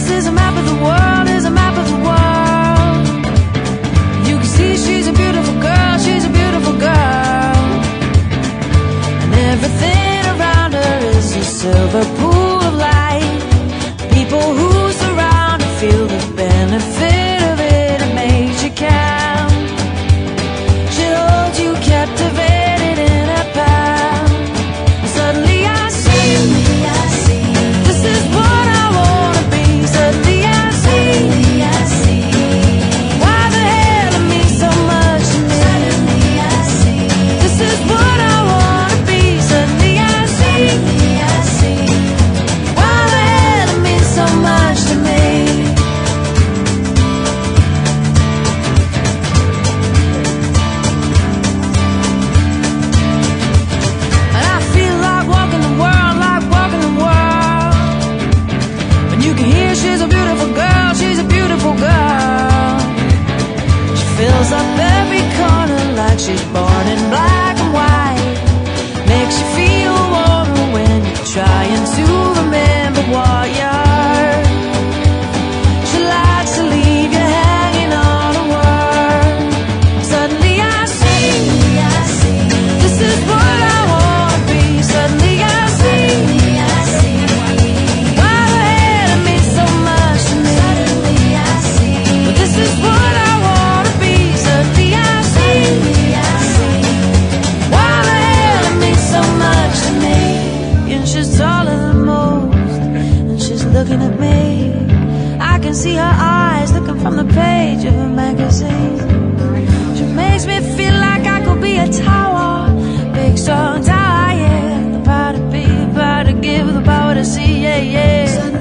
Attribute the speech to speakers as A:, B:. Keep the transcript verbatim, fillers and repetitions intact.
A: is a map of the world, is a map of the world. You can see she's a beautiful girl, she's a beautiful girl. And everything around her is a silver pool of light. People who surround her feel the benefit of it, it makes you count. She holds you captivated in her palm. And suddenly I see, I see, this is what I wanna be. Suddenly I see, I see, why the hell it means so much to me. Suddenly I see, this is what I wanna be. Suddenly I see, I see, why the hell it means so much to me. And I feel like walking the world, like walking the world. And you can hear she's a beautiful girl, she's a beautiful girl. She fills up every corner like she's born in black and white. Makes you feel warmer when you're trying to remember what you heard. She likes to leave you hanging on a word. Suddenly I see, I see, this is what I wanna be. Suddenly I see, I see, why the hell it means so much to me. Suddenly I see, but this is what I wanna be. Suddenly I see, I see, why the hell it means so much to me. And she's taller than most, and she's looking at me. I can see her eyes looking from the page of a magazine. She makes me feel like I could be a tower, big strong tower, yeah. The power to be, the power to give, the power to see, yeah, yeah.